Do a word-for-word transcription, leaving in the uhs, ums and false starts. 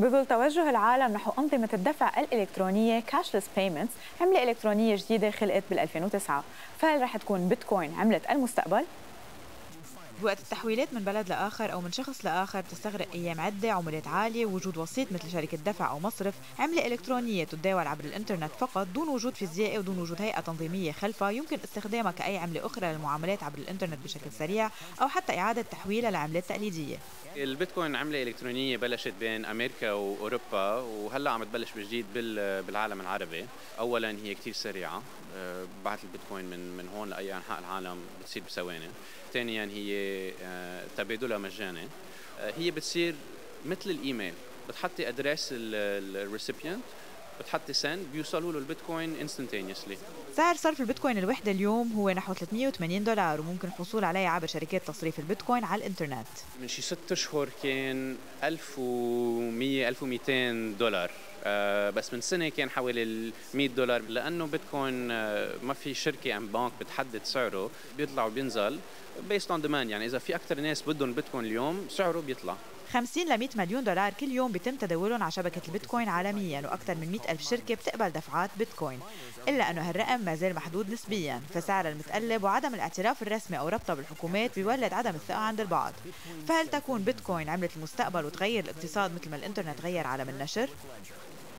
بظل توجه العالم نحو أنظمة الدفع الإلكترونية cashless payments، عملة إلكترونية جديدة خلقت بال ألفين وتسعة، فهل رح تكون بيتكوين عملة المستقبل؟ بوقت التحويلات من بلد لآخر أو من شخص لآخر بتستغرق أيام عدة، عمولات عالية، ووجود وسيط مثل شركة دفع أو مصرف. عملة إلكترونية تتداول عبر الإنترنت فقط دون وجود فيزيائي ودون وجود هيئة تنظيمية خلفها، يمكن استخدامها كأي عملة أخرى للمعاملات عبر الإنترنت بشكل سريع، أو حتى إعادة تحويلها لعملات تقليدية. البيتكوين عملة إلكترونية بلشت بين أمريكا وأوروبا، وهلأ عم تبلش بجديد بال- بالعالم العربي. أولاً هي كتير سريعة، أه، بعت البيتكوين من من هون لأي أنحاء العالم بتصير بثواني. ثانياً هي أه، تبادلها مجاني. أه، هي بتصير مثل الإيميل، بتحطي أدريس الريسيبيانت، بتحطي سند، بيوصلوا له البيتكوين instantaneously. سعر صرف البيتكوين الوحدة اليوم هو نحو ثلاثمئة وثمانين دولار، وممكن الحصول عليه عبر شركات تصريف البيتكوين على الإنترنت. من شي ست اشهر كان ألف ومية ألف ومئتين دولار. آه بس من سنه كان حوالي ال مية دولار، لانه بيتكوين آه ما في شركه ام بنك بتحدد سعره، بيطلع وبينزل بيست اون ديماند. يعني اذا في اكثر ناس بدهم بيتكوين اليوم سعره بيطلع. خمسين ل مئة مليون دولار كل يوم بيتم تداولهم على شبكة البيتكوين عالمياً، وأكثر من مئة ألف شركة بتقبل دفعات بيتكوين. إلا أنه هالرقم ما زال محدود نسبياً، فسعرها المتقلب وعدم الاعتراف الرسمي أو ربطها بالحكومات بيولد عدم الثقة عند البعض. فهل تكون بيتكوين عملة المستقبل وتغير الاقتصاد مثل ما الإنترنت غير عالم النشر؟